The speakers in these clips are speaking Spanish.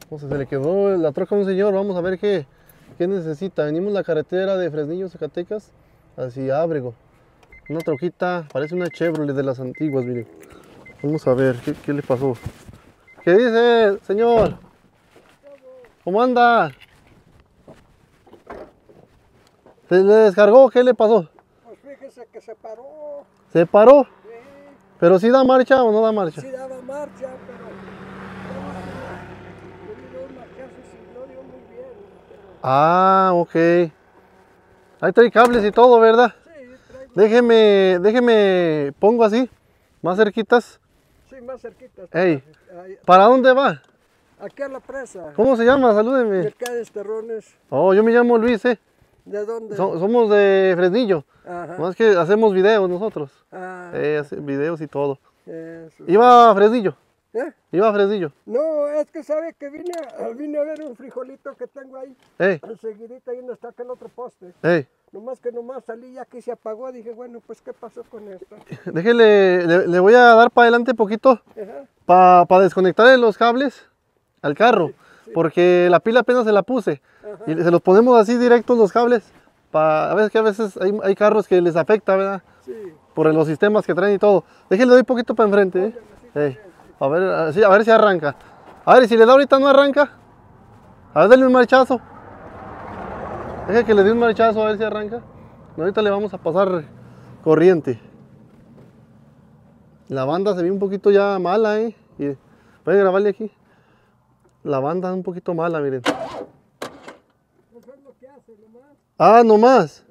O sea, se le quedó la troca a un señor. Vamos a ver qué necesita. Venimos la carretera de Fresnillo, Zacatecas, hacia Ábrego. Una troquita, parece una Chevrolet de las antiguas, miren. Vamos a ver qué le pasó. ¿Qué dice, señor? ¿Cómo anda? ¿Se le descargó? ¿Qué le pasó? Pues fíjese que se paró. ¿Se paró? Sí, ¿Pero sí da marcha o no da marcha? sí daba marcha, pero le dio un marchazo y no dio muy bien. Ah, ok. Ahí trae cables y todo, ¿verdad? Sí, traigo. Déjeme, pongo así, más cerquitas. Sí, más cerquita. Ey, Ahí, ¿para dónde va? aquí a la presa. ¿Cómo se llama? Salúdeme. Mercedes Terrones. Oh, yo me llamo Luis, ¿De dónde? Somos de Fresnillo. Ajá. Más que hacemos videos nosotros. Ah, Videos y todo. eso. Iba a Fresnillo. ¿Eh? Iba a Fresnillo. No, es que sabe que vine a ver un frijolito que tengo ahí. Ey, Enseguidita ahí donde está aquel otro poste. ey. Nomás salí ya que se apagó. Dije, bueno, pues ¿qué pasó con esto? Le voy a dar para adelante poquito Ajá. para desconectarle los cables al carro. Sí. Porque la pila apenas se la puse. Ajá. Y se los ponemos así directos los cables. A veces hay carros que les afecta, ¿verdad? Sí. Por los sistemas que traen y todo. Déjenle doy poquito para enfrente, ¿eh? Ey, a ver si arranca. A ver, si le da ahorita no arranca. A ver, dale un marchazo. Deje que le dé un marchazo a ver si arranca. No, ahorita le vamos a pasar corriente. La banda se ve un poquito ya mala, ¿eh? Voy a grabarle aquí. La banda es un poquito mala, miren. Eso es lo que hace nomás. Ah, nomás.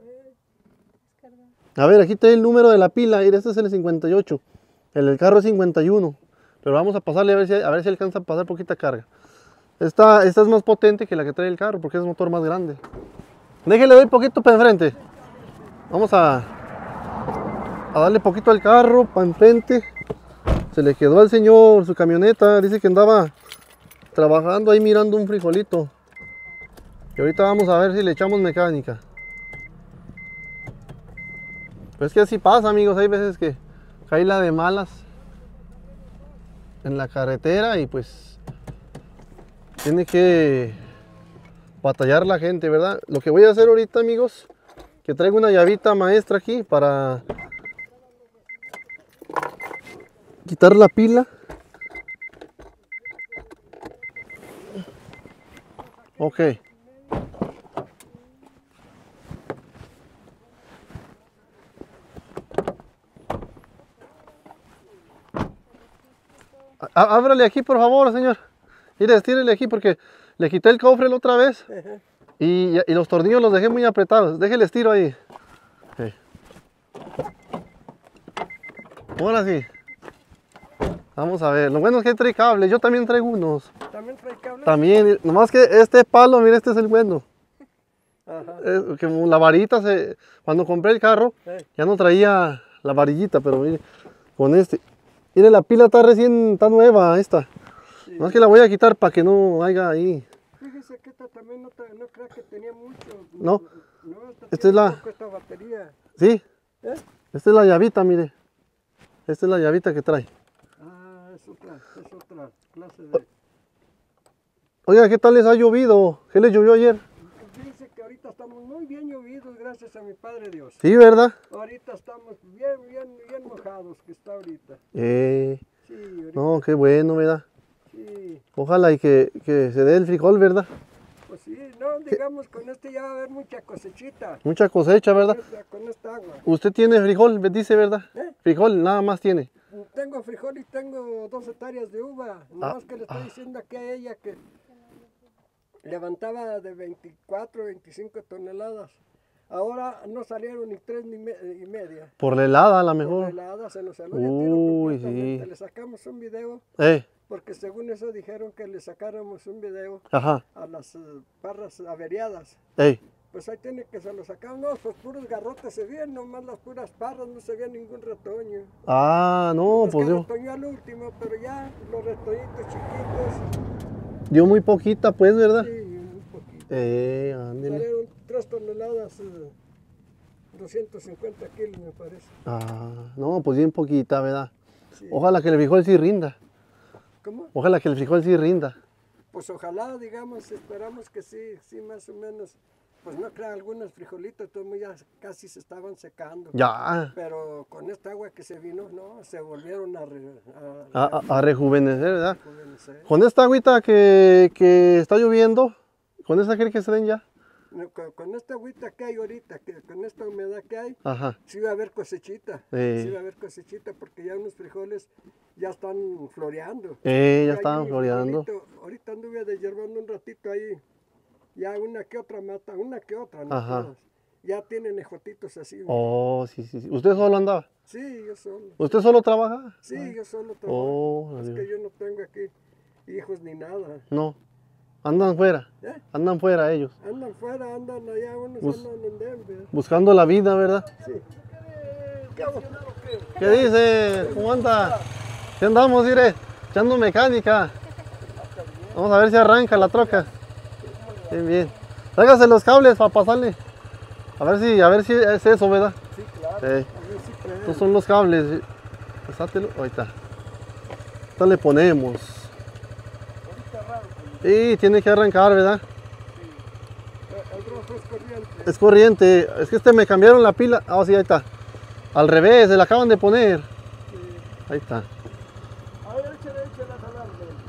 A ver, aquí está el número de la pila. Mira, este es el 58. El del carro es 51. Pero vamos a pasarle a ver si alcanza a pasar poquita carga. Esta es más potente que la que trae el carro porque es motor más grande. Déjele doy poquito para enfrente. Vamos a darle poquito al carro para enfrente. Se le quedó al señor su camioneta. Dice que andaba trabajando ahí mirando un frijolito. Y ahorita vamos a ver si le echamos mecánica. Pues que así pasa, amigos. Hay veces que cae la de malas en la carretera y pues tiene que batallar la gente, ¿verdad? Lo que voy a hacer ahorita, amigos, que traigo una llavita maestra aquí para quitar la pila. Ok. Ábrale aquí, por favor, señor. Mire, estírele aquí porque le quité el cofre la otra vez. Ajá. Y los tornillos los dejé muy apretados. Déjele estiro ahí. Sí. Ahora sí. Vamos a ver. Lo bueno es que trae cables. Yo también traigo unos. ¿También trae cable? También. Nomás que este palo, mire, este es el bueno. Ajá. Como la varita, cuando compré el carro, ya no traía la varillita, pero mire, con este. Mire, la pila está nueva, esta. Sí. Más que la voy a quitar para que no haya ahí. Fíjese que esta también no creo que tenía mucho. No. Esta Esta es tiene la- poco esta batería. Sí, ¿Eh? esta es la llavita, mire. Esta es la llavita que trae. Ah, es otra clase de... Oiga, ¿qué tal les ha llovido? ¿Qué les llovió ayer? Fíjese que ahorita estamos muy bien llovidos, gracias a mi Padre Dios. Sí, ¿verdad? Ahorita estamos bien mojados que está ahorita. Eh, Sí, ahorita, no, qué bueno, ¿verdad? sí. Ojalá y que se dé el frijol, ¿verdad? Pues sí, no, digamos, con este ya va a haber mucha cosechita. Mucha cosecha, ¿verdad? Con esta agua. Usted tiene frijol, dice, ¿verdad? ¿Eh? Frijol, nada más tiene. Tengo frijol y tengo 2 hectáreas de uva. Nomás que le estoy diciendo aquí a ella que levantaba de 24, 25 toneladas. Ahora no salieron ni 3 ni y media. Por la helada, a lo mejor. Toneladas se nos salió Uy, completamente. sí. Le sacamos un video, Eh, porque según eso dijeron que le sacáramos un video ajá. a las parras averiadas. Ey, Pues ahí tiene que se lo sacamos, no, pues puros garrotes se veían, nomás las puras parras, no se veía ningún retoño. ah, no, Pues pues que dio, retoñó al último, pero ya los retoñitos chiquitos, dio muy poquita, pues, ¿verdad? sí, un poquito. Ándele. Salieron 3 toneladas, 250 kilos me parece. Ah, no, pues bien poquita, ¿verdad? Sí. Ojalá que el frijol sí rinda. ¿Cómo? Ojalá que el frijol sí rinda. Pues ojalá, digamos, esperamos que sí, sí, más o menos. Pues no creo, algunos frijolitos ya casi se estaban secando. Ya, Pero con esta agua que se vino, no, se volvieron a rejuvenecer, ¿verdad? rejuvenecer. Con esta agüita que está lloviendo, ¿con esta cree que se den ya? No, con esta agüita que hay ahorita, con esta humedad que hay, Ajá. sí va a haber cosechita. Sí. Sí va a haber cosechita porque ya unos frijoles ya están floreando. Ya hay estaban unos floreando. frijolitos, ahorita anduve desherbando un ratito ahí. Ya una que otra mata, una que otra, no Ajá. todas. Ya tienen ejotitos así. Oh, sí, sí, sí. ¿Usted solo andaba? Sí, yo solo. ¿Usted solo trabaja? Sí, yo solo trabajo. Oh, Es adiós. que yo no tengo aquí hijos ni nada. No. Andan fuera. ¿Eh? Andan fuera ellos. Andan fuera, andan allá, unos Bus- andan en Denver. Buscando la vida, ¿verdad? Sí. ¿Qué hago? ¿Qué dice? ¿Cómo anda? ¿Qué andamos, mire? Echando mecánica. Vamos a ver si arranca la troca. Bien, bien. Tráigase los cables para pasarle. A ver si es eso, ¿verdad? Sí, claro. Sí. A ver si creen. Estos son los cables. Pásatelo. Ahí está. Ahorita le ponemos. Ahorita raro, Y tiene que arrancar, ¿verdad? el rojo es corriente. Es corriente. Es que me cambiaron la pila. Ah, sí, ahí está. Al revés, se la acaban de poner. Ahí está. A ver, échale a jalar.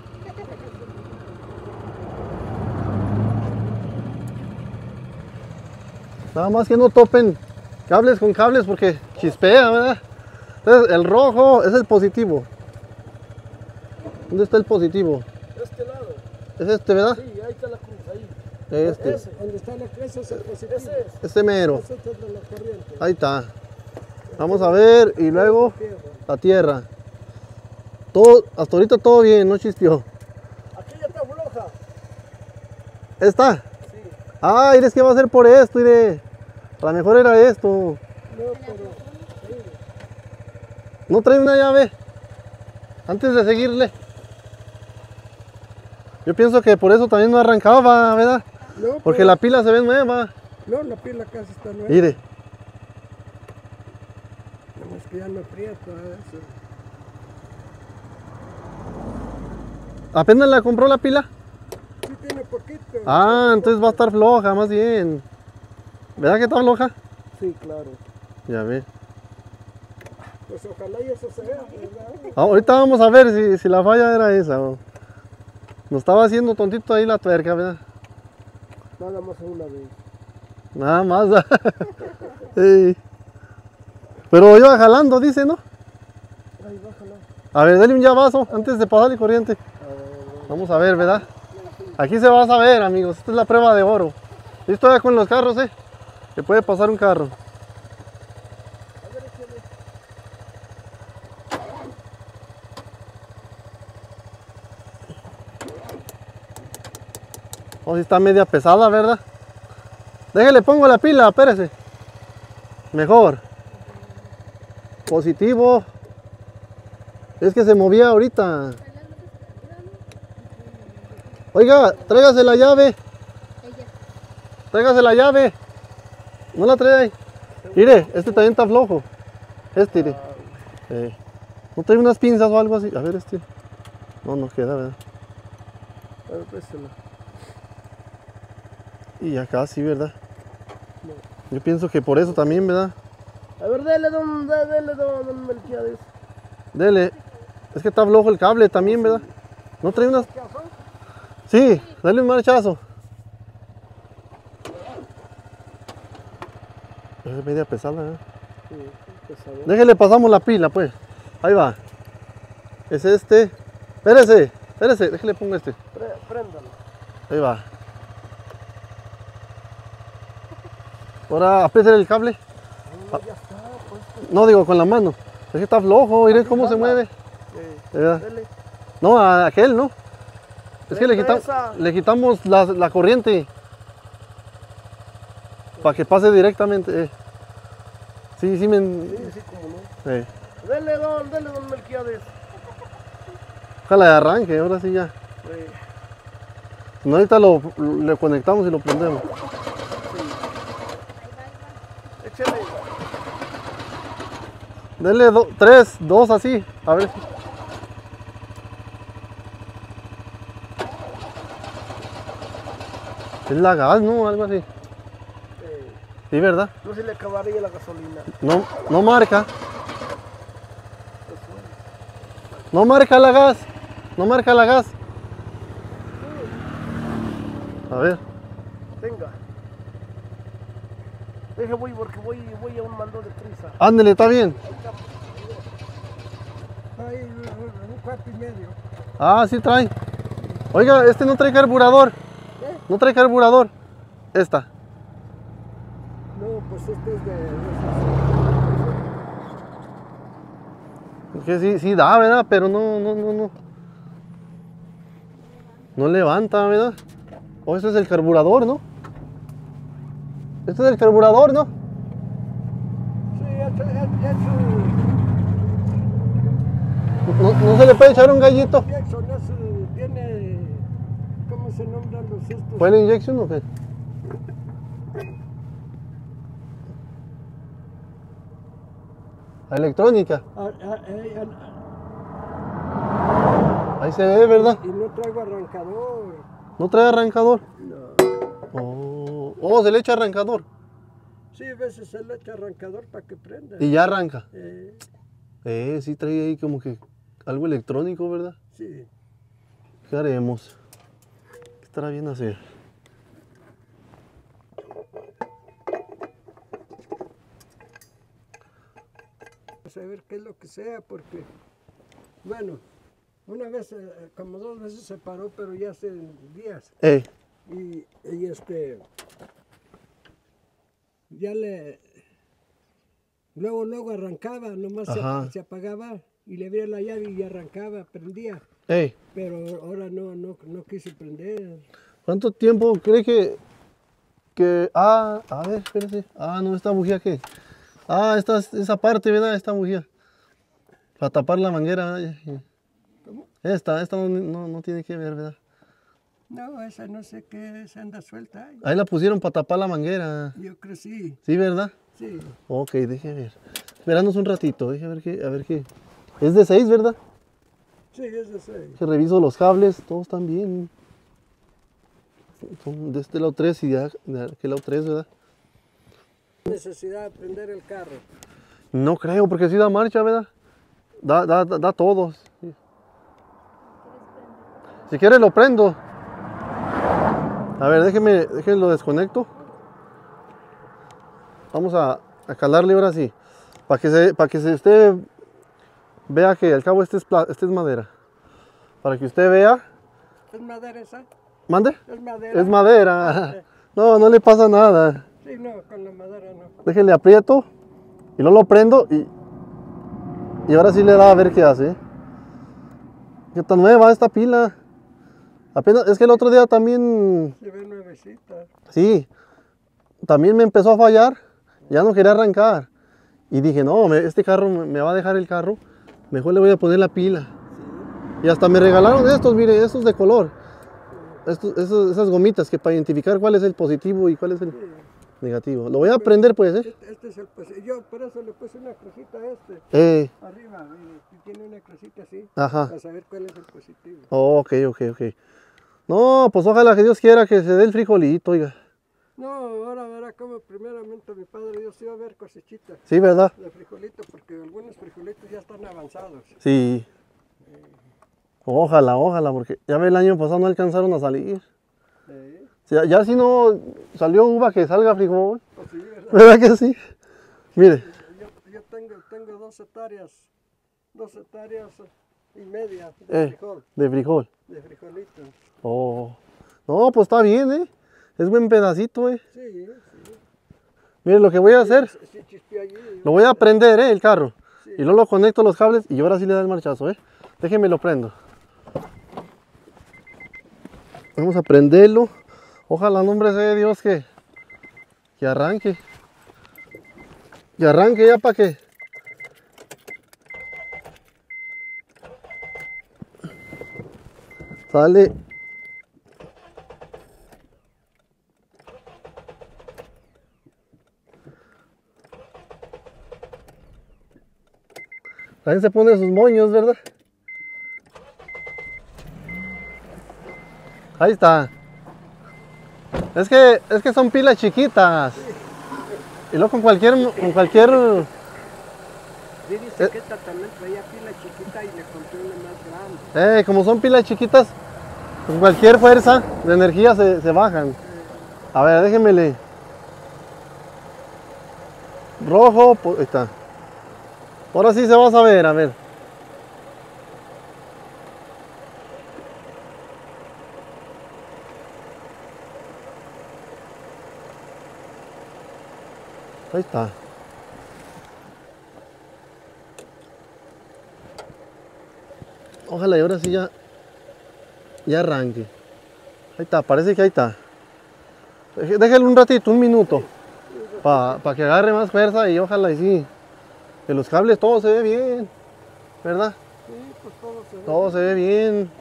Nada más que no topen cables con cables porque chispea, ¿verdad? Entonces el rojo es el positivo. ¿Dónde está el positivo? Este lado. Es este, ¿verdad? Sí, ahí está la cruz, ahí. Este. Ese, donde está la cruz es el positivo. Ese es. Este mero. Ese es de la corriente. Ahí está. Vamos a ver y luego Tierra. la tierra. Todo, hasta ahorita todo bien, no chispeó. Aquí ya está floja. ¿Está? Sí. Ah, es que va a ser por esto, mire. A lo mejor era esto. No, pero. Sí. ¿No trae una llave? Antes de seguirle. Yo pienso que por eso también no arrancaba, ¿verdad? No, Porque pero- la pila se ve nueva. No, la pila casi está nueva. Mire. No, es que ya no aprieta eso. ¿Apenas la compró la pila? Sí tiene poquito. Ah, entonces va a estar floja, más bien. ¿Verdad que está floja? Sí, claro. Ya ve. Pues ojalá y eso sea, ¿verdad? Ah, ahorita vamos a ver si la falla era esa. ¿O? Nos estaba haciendo tontito ahí la tuerca, ¿verdad? Nada más una vez. Nada más. Sí. Pero iba jalando, dice, ¿no? Ahí, bájala. A ver, dale un llavazo antes de pasarle corriente. Vamos a ver, ¿verdad? Aquí se va a saber, amigos. Esta es la prueba de oro. Listo ya con los carros, ¿eh? Se puede pasar un carro. Oh, sí está media pesada, ¿verdad? Déjale, pongo la pila, espérese. Mejor. Positivo. Es que se movía ahorita. Oiga, tráigase la llave. Tráigase la llave. No la trae ahí. Mire, este también está flojo. Este, mire. ¿No trae unas pinzas o algo así? A ver, este. No, no queda, ¿verdad? A ver, pésela. Y acá sí, ¿verdad? Yo pienso que por eso también, ¿verdad? A ver, dele, don Melquiades. Dele. Es que está flojo el cable también, ¿verdad? ¿No trae unas? Sí, dale un marchazo. Es media pesada, ¿eh? Sí, pesado. Déjele, pasamos la pila, pues. Ahí va. Es este. Espérese, espérese, déjele pongo este. Préndalo. Ahí va. Ahora apriete el cable. No, ya está, pues. No, digo con la mano. Es que está flojo, mire cómo se mueve. ¿De verdad? Dele. No, a aquel no. Es que Esa. le quitamos la corriente. Para que pase directamente. Sí, sí, Sí, como no. Dele, don Melquiades. Ojalá de arranque, ahora sí ya. No, ahorita le conectamos y lo prendemos. Échale. Dele 3, 2 así. A ver. Es la gas, ¿no? Algo así. Sí, ¿verdad? No se le acabaría la gasolina. No, no marca. No marca la gas. No marca la gas. A ver. Venga. Deje voy porque voy a un mando de prisa. Ándele, está bien. Hay un cuarto y medio. Ah, sí trae. Oiga, este no trae carburador. No trae carburador. Esta. No, pues este es de... Que sí, sí da, ¿verdad? Pero no. No levanta, ¿verdad? O este es el carburador, ¿no? Este es el carburador, ¿no? Sí, No se le puede echar un gallito. Jackson tiene... ¿Cómo se nombran los estos? ¿Fue la inyección o qué? La electrónica. Ahí se ve, ¿verdad? Y no traigo arrancador. ¿No trae arrancador? No. Oh, se le echa arrancador. Sí, a veces se le echa arrancador para que prenda. Y ya arranca. Sí, trae ahí como que algo electrónico, ¿verdad? sí. ¿Qué haremos? ¿Qué estará bien hacer? A ver qué es lo que sea, porque, bueno, una vez, como 2 veces se paró, pero ya hace días. Y ya luego arrancaba, nomás se apagaba y le abría la llave y arrancaba, prendía. Pero ahora no quise prender. ¿Cuánto tiempo cree que... a ver, espérese. No, esta bujía qué. Esa parte, ¿verdad? Esta bujía. Para tapar la manguera, ¿verdad? ¿Cómo? Esta no tiene que ver, ¿verdad? No, esa no sé qué, esa anda suelta. Ahí la pusieron para tapar la manguera. Yo creo sí. ¿Sí, verdad? Sí. Ok, deje ver. Esperanos un ratito, deje ver qué. Es de 6, ¿verdad? Sí, es de 6. Que reviso los cables, todos están bien. Son de este lado 3 y de aquel lado 3, ¿verdad? Necesidad de prender el carro. No creo, porque sí da marcha, ¿verdad? Da todos. Sí. Si quiere lo prendo. A ver, déjeme lo desconecto. Vamos a calarle ahora sí. Para que usted vea que al cabo este es madera. Para que usted vea. ¿Es madera esa? ¿Mande? ¿Es madera? Es madera. No le pasa nada. Sí, no, con la madera no. Déjele aprieto y luego lo prendo y ahora sí le da a ver qué hace. ¿Qué tan nueva esta pila? Apenas, es que el otro día también... Se ve nuevecita. Sí, también me empezó a fallar, ya no quería arrancar. Y dije, no, este carro me va a dejar el carro, mejor le voy a poner la pila. Y hasta me regalaron estos, mire, estos de color. Esas gomitas que para identificar cuál es el positivo y cuál es el negativo. Lo voy a prender pues, Este es el positivo. Yo por eso le puse una crucita a este. Arriba, y tiene una crucita así. Ajá. Para saber cuál es el positivo. Ok. No, pues ojalá que Dios quiera que se dé el frijolito, oiga. No, ahora verá como primeramente mi padre Dios iba a ver cosechitas. Sí, ¿verdad? De frijolito, porque algunos frijolitos ya están avanzados. Sí. Ojalá, porque ya ve el año pasado no alcanzaron a salir. Sí. Ya si no salió uva que salga frijol. Pues sí, ¿verdad? ¿Verdad que sí? Mire. Yo tengo 2 hectáreas y media de frijol. De frijol. De frijolitos. Oh. No, pues está bien, Es buen pedacito, Sí. Mire, lo que voy a hacer, Sí, chispeó allí. lo voy a prender, el carro. Sí. Y luego lo conecto a los cables y ahora sí le da el marchazo, Déjeme lo prendo. Vamos a prenderlo. Ojalá, nombre sea de Dios que arranque. Que arranque ya para que... Sale. También se pone sus moños, ¿verdad? Ahí está. Es que son pilas chiquitas. Sí. Y luego con cualquier Sí, dice que esta también traía pila chiquita y le compré una más grande. como son pilas chiquitas, con cualquier fuerza de energía se bajan. A ver, déjenmele. Rojo, ahí está. Ahora sí se va a saber, a ver. Ahí está. Ojalá y ahora sí ya arranque. Ahí está, parece que ahí está. Déjale un ratito, un minuto. Para que agarre más fuerza y ojalá y sí. Que los cables todo se ve bien. ¿Verdad? Sí, pues Todo se ve bien.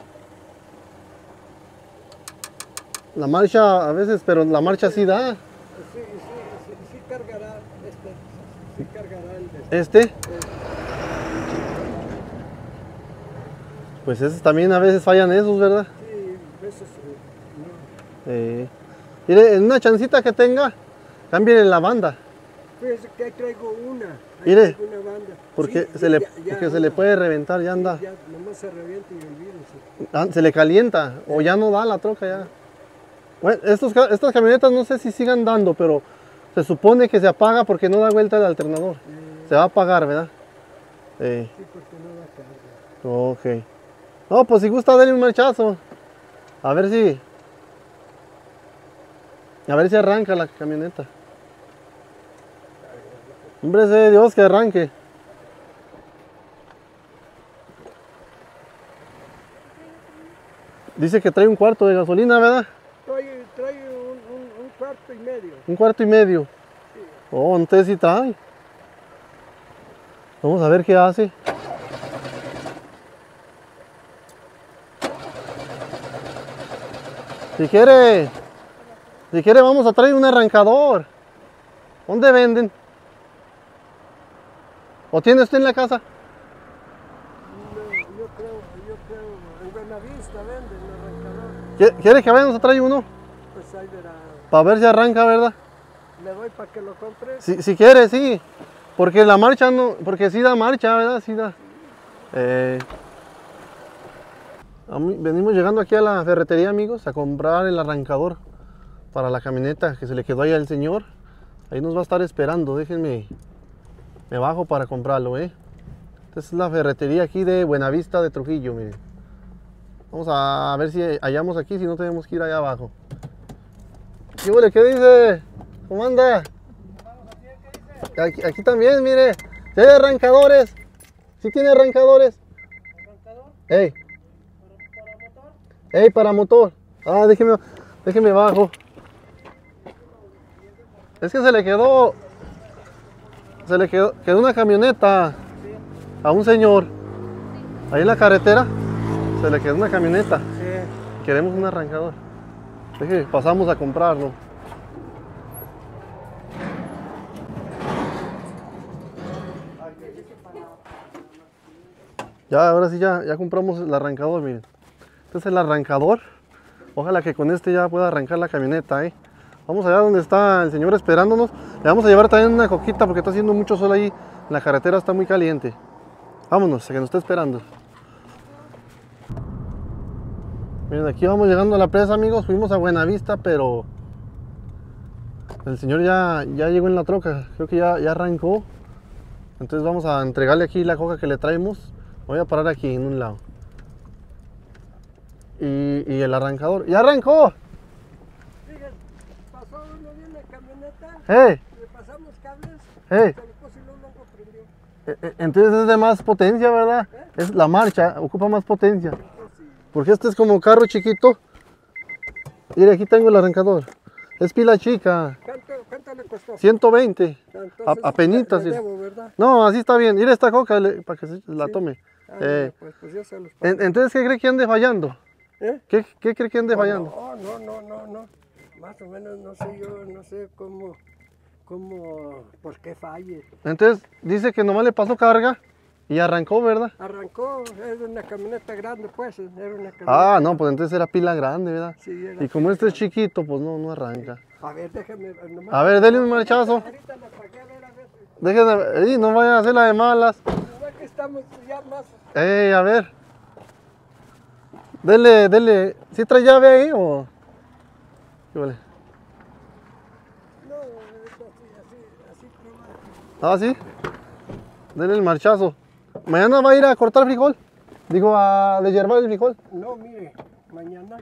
La marcha a veces, pero la marcha sí da. Sí cargará sí cargará el ¿Este? Pues esos también a veces fallan esos, ¿verdad? Sí, a veces no. Mire, en una chancita que tenga, cámbienle la banda. Fíjese que ahí traigo una. Mire, Traigo una banda. porque, Sí, porque se le puede reventar, ya anda. Ya nomás se revienta y olvídense. Se le calienta o ya no da la troca ya. Bueno, estas camionetas no sé si sigan dando, pero se supone que se apaga porque no da vuelta el alternador. Se va a apagar, ¿verdad? Sí, porque no da carga. Ok. No, pues si gusta darle un marchazo. A ver si arranca la camioneta. Hombre, sea de Dios que arranque. Dice que trae un cuarto de gasolina, ¿verdad? Trae un cuarto y medio. Un cuarto y medio. Sí. Oh, entonces sí trae. Vamos a ver qué hace. Si quiere vamos a traer un arrancador. ¿Dónde venden? ¿O tiene usted en la casa? No, yo creo, en Buenavista venden el arrancador. ¿Quiere que vayamos a traer uno? Pues ahí verá. Para ver si arranca, ¿verdad? Le doy para que lo compre. Si quiere, sí. Porque la marcha no, porque sí da marcha, ¿verdad? Sí da. Venimos llegando aquí a la ferretería, amigos, a comprar el arrancador para la camioneta que se le quedó ahí al señor. Ahí nos va a estar esperando, déjenme, me bajo para comprarlo, Esta es la ferretería aquí de Buenavista de Trujillo, miren. Vamos a ver si hallamos aquí, si no tenemos que ir allá abajo. ¿Qué dice? ¿Cómo anda? Aquí también, mire. ¿Sí hay arrancadores? ¿Sí tiene arrancadores? ¿Arrancador? ¡Ey! ¿Para motor? ¡Ey, para motor! Ah, déjeme bajo. Es que quedó una camioneta a un señor. Ahí en la carretera se le quedó una camioneta. Sí. Queremos un arrancador. Pasamos a comprarlo. Ahora sí ya compramos el arrancador, miren. Este es el arrancador. Ojalá que con este ya pueda arrancar la camioneta, Vamos allá donde está el señor esperándonos. Le vamos a llevar también una coquita porque está haciendo mucho sol ahí. La carretera está muy caliente. Vámonos, que nos está esperando. Miren, aquí vamos llegando a la presa, amigos. Fuimos a Buenavista, pero el señor ya llegó en la troca. Creo que ya arrancó. Entonces vamos a entregarle aquí la coca que le traemos. Voy a parar aquí en un lado. Y el arrancador. ¡Ya arrancó! Fíjate, pasó uno de una camioneta. Le pasamos cables. Se le puso y luego prendió. Entonces es de más potencia, ¿verdad? Es la marcha, ocupa más potencia. Porque este es como carro chiquito. Mire, aquí tengo el arrancador. Es pila chica. ¿Cuánto le costó? 120. Apenitas. ¿Verdad? No, así está bien. Mire esta coca para que se la tome. Pues ya se los pago. Entonces, ¿qué cree que ande fallando? ¿Qué cree que ande fallando? No. Más o menos no sé cómo, por qué falle. Entonces, dice que nomás le pasó carga Y arrancó, ¿verdad? Arrancó, era una camioneta grande, pues. Era una camioneta. Ah, no, pues entonces era pila grande, ¿verdad? Sí, era Y como pila este es grande. chiquito, pues no arranca. A ver, déjame. Nomás, A ver, dele un marchazo. Ahorita la apagué, a ver. Déjenme, no vayan a hacer la de malas. Nomás que estamos ya más. A ver. Dele. ¿Sí trae llave ahí o...? ¿Qué vale? No, así probado. Ah, sí. Dele el marchazo. Mañana va a ir a cortar frijol. Digo, a deshiervar el frijol. No, mire, mañana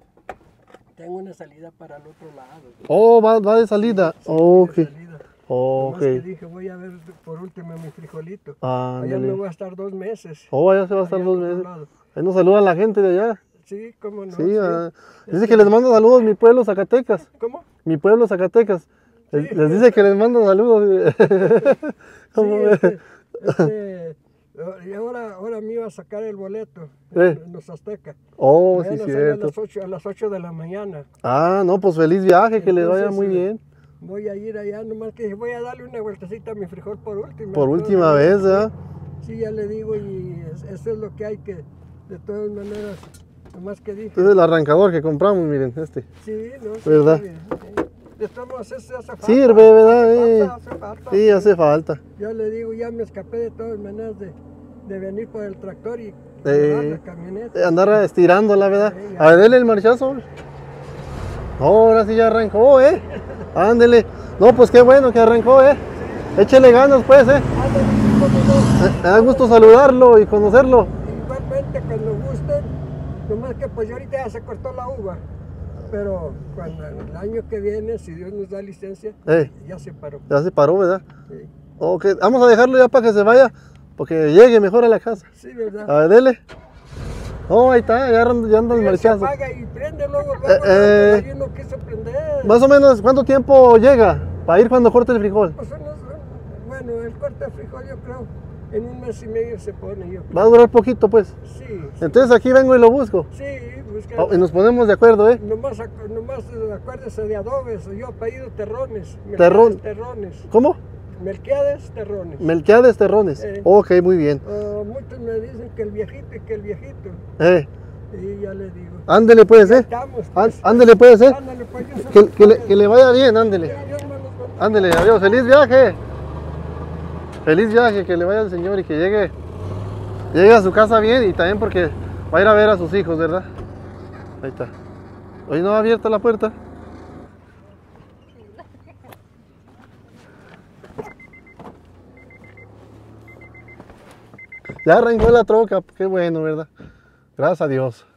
tengo una salida para el otro lado. Oh, va de salida. Sí, Ok. de salida. Ok. Nomás que dije, voy a ver por último mi frijolito. Allá me Ándale. voy a estar 2 meses. Oh, allá se va a estar Allá 2 al otro meses. lado. Ahí nos saluda la gente de allá. Sí, cómo no. Sí, sí. dice que les manda saludos mi pueblo Zacatecas. ¿Cómo? Mi pueblo Zacatecas. Les, Sí. les dice que les manda saludos. ¿Cómo Sí, ve? y ahora me iba a sacar el boleto en los Aztecas. Oh, sí, Mañana sale cierto. a las 8 de la mañana. Ah, no, pues feliz viaje, que les vaya Entonces, muy bien. Voy a ir allá, nomás que voy a darle una vueltecita a mi frijol por última. Por última vez, ¿verdad? Sí, ya le digo, y eso es lo que hay que, de todas maneras, nomás que dije. Este es el arrancador que compramos, miren, este. Sí, no, sí, ¿Verdad? está bien, de todos modos, eso hace falta. Sirve, ¿verdad? Hace falta. Sí, hace falta. Yo le digo, ya me escapé de todas maneras de venir por el tractor y llevar la camioneta. Andar estirándola, ¿verdad? Sí, A ver, dele el marchazo. Oh, ahora sí ya arrancó, Ándele. No, pues qué bueno que arrancó, Échele ganas, pues, Ándale, cómo no. Me da gusto saludarlo y conocerlo. Igualmente, cuando gusten, nomás que pues ya ahorita ya se cortó la uva, pero cuando el año que viene, si Dios nos da licencia, ya se paró. Ya se paró, ¿verdad? Sí, Ok, vamos a dejarlo ya para que se vaya, porque llegue mejor a la casa. sí, ¿verdad? A ver, dele. Oh, ahí está, ya anda el Se marchazo. apaga y prende luego, ahí no quiso prender. Más o menos, ¿cuánto tiempo llega para ir cuando corte el frijol? Pues bueno, el corte de frijol yo creo, en 1 mes y medio se pone, yo creo. Va a durar poquito, pues. Sí, Entonces aquí vengo y lo busco. sí, busca. Oh, y nos ponemos de acuerdo, Nomás acuérdese de Adobes, yo apellido Terrones. Terrón. Terrones. ¿Cómo? Melquiades Terrones. Melquiades Terrones. Ok, muy bien. Muchos me dicen que el viejito y que el viejito. Y ya le digo. Ándele, pues, Estamos, pues. Ándele, pues, Ándale, pues, yo que le vaya bien, ándele. Dios me los bendiga. Ándele, adiós, feliz viaje. Feliz viaje, que le vaya al Señor y que llegue a su casa bien y también porque va a ir a ver a sus hijos, ¿verdad? Ahí está. Hoy no ha abierto la puerta. Ya arrancó la troca, qué bueno, ¿verdad? Gracias a Dios.